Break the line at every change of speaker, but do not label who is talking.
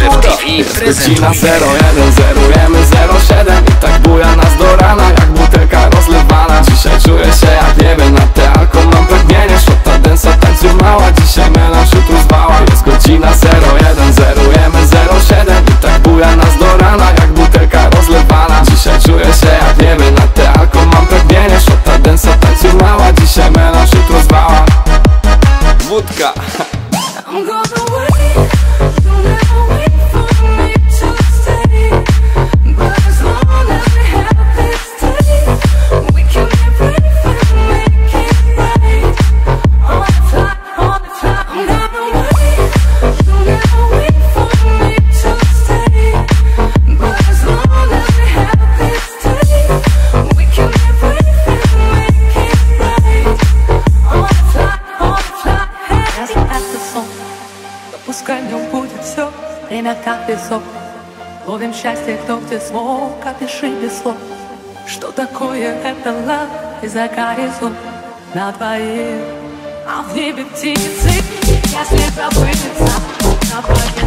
Jest godzina 01, zerujemy 07 i tak buja nas do rana, jak butelka rozlewana. Dzisiaj czuję się jak nie wiem, na te alko mam pragnienie. Szota densa, tańczy mała, dzisiaj melanż, jutro zwała. Jest godzina 01, zerujemy 07 i tak buja nas do rana, jak butelka rozlewana. Dzisiaj czuję się jak nie wiem, na te alko mam pragnienie. Szota densa, tańczy mała, dzisiaj melanż, jutro zwała. Wódka.
Пускай в нем будет все, время как песок. Ловим счастье, кто где смог, опиши без слов. Что такое это лав из-за горизонт на двоих, а в небе птицы, если забыться на